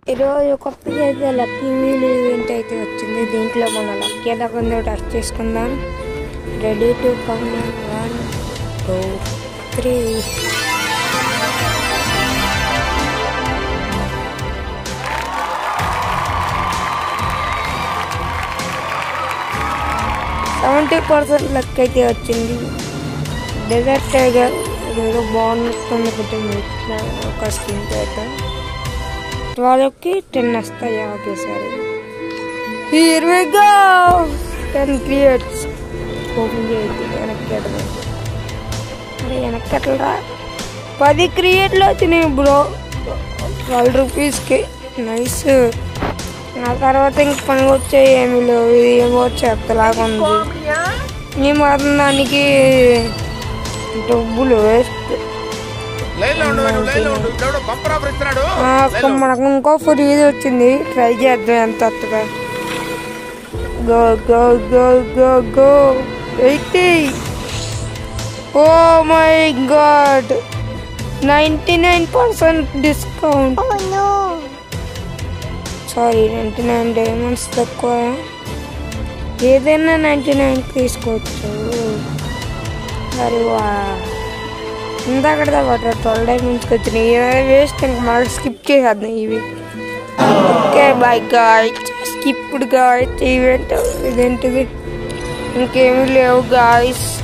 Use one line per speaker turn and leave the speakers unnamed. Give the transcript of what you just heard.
ఈరోజు కొత్తగా అయితే లక్కీ వీల్ ఈవెంట్ అయితే వచ్చింది. దీంట్లో మన లక్కీ ఎలా కొందో టెస్ట్ చేసుకుందాం. Ready to come 1 2 3. %70 లక్ అయితే వచ్చింది. డెజర్ట్ టైగర్ ఏదో బాగుంటుంది కుటుంబం ఒక స్కిన్ అయితే 12కి 10 వస్తాయి ఒకేసారి. Here we go. 10 crates open చేయండి. వెనక్కెట్లరా 10 క్రియేట్లు వచ్చినాయి బ్రో. 12 రూపీస్కి నైస్. ఆ తర్వాత ఇంక పని వచ్చాయి ఏమి లేవు. ఇది ఏమో చెత్తలాగా ఉంది. ఈ మాత్రం దానికి డబ్బులు వేస్ట్. మనకు ఇంకో ఫ్రీది వచ్చింది. ట్రై చేద్దాం ఎంత వస్తుందా. Go go go go go 80. Oh my God 99% discount. Sorry 99 diamonds తక్కువ. ఏదైనా 99 తీసుకోవచ్చు. సరే వా ఇందాకదా పట్టారు 12 డైమండ్స్కి వచ్చినాయి. వేస్ట్ ఇంక మనకి స్కిప్ చేసేద్దాం ఇవి. Okay bye guys, skipped guys event. ఇదేంటిది ఇంకేమీ లేవు గాయ్స్.